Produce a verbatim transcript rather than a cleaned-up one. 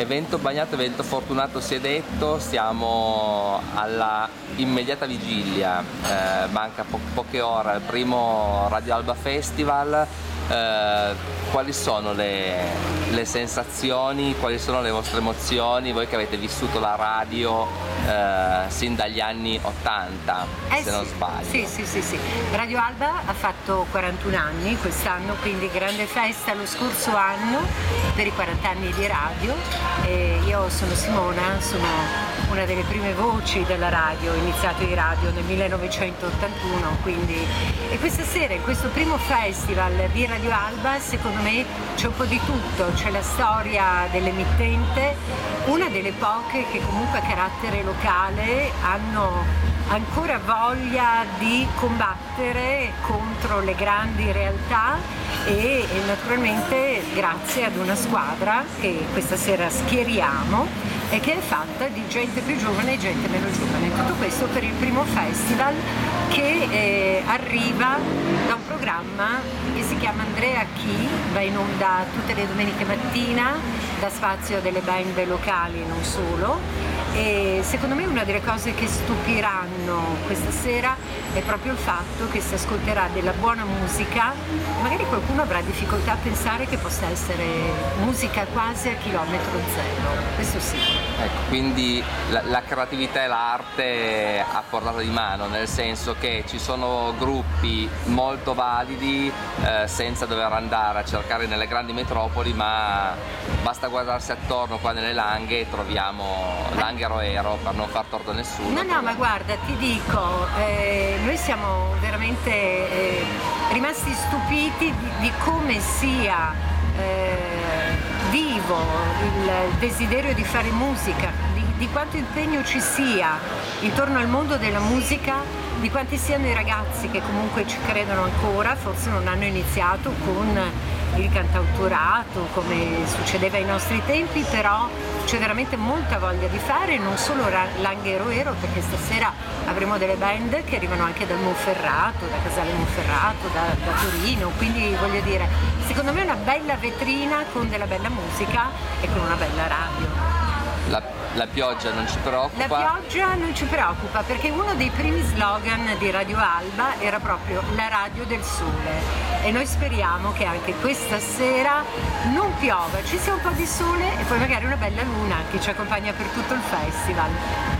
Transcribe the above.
evento bagnato, evento fortunato si è detto, siamo alla immediata vigilia, eh, manca po- poche ore al primo Radio Alba Festival. Eh, quali sono le, le sensazioni, quali sono le vostre emozioni, voi che avete vissuto la radio eh, sin dagli anni ottanta, eh se sì, non sbaglio? Sì, sì, sì, sì. Radio Alba ha fatto quarantuno anni quest'anno, quindi grande festa lo scorso anno per i quaranta anni di radio. E io sono Simona, sono una delle prime voci della radio, ho iniziato in radio nel millenovecentottantuno, quindi e questa sera in questo primo festival di Radio Alba secondo me c'è un po' di tutto, c'è la storia dell'emittente, una delle poche che comunque a carattere locale hanno ancora voglia di combattere contro le grandi realtà e, e naturalmente grazie ad una squadra che questa sera schieriamo e che è fatta di gente più giovane e gente meno giovane. Tutto questo per il primo festival che eh, arriva da un programma che si chiama Andrea Chi, va in onda tutte le domeniche mattina, dà spazio a delle band locali e non solo. E secondo me una delle cose che stupiranno questa sera è proprio il fatto che si ascolterà della buona musica e magari qualcuno avrà difficoltà a pensare che possa essere musica quasi a chilometro zero, questo sì. Ecco, quindi la, la creatività e l'arte a portata di mano, nel senso che ci sono gruppi molto validi eh, senza dover andare a cercare nelle grandi metropoli, ma basta guardarsi attorno qua nelle Langhe e troviamo Langhero Ero, per non far torto a nessuno. No, no, ma guarda, ti dico, eh, noi siamo veramente eh, rimasti stupiti di, di come sia eh, vivo il desiderio di fare musica, di, di quanto impegno ci sia intorno al mondo della musica, di quanti siano i ragazzi che comunque ci credono ancora, forse non hanno iniziato con il cantautorato come succedeva ai nostri tempi, però c'è veramente molta voglia di fare, non solo Langhero Ero, perché stasera avremo delle band che arrivano anche dal Monferrato, da Casale Monferrato, da, da Torino, quindi voglio dire, secondo me è una bella vetrina con della bella musica e con una bella radio. La, la pioggia non ci preoccupa? La pioggia non ci preoccupa perché uno dei primi slogan di Radio Alba era proprio la radio del sole e noi speriamo che anche questa sera non piova, ci sia un po' di sole e poi magari una bella luna che ci accompagna per tutto il festival.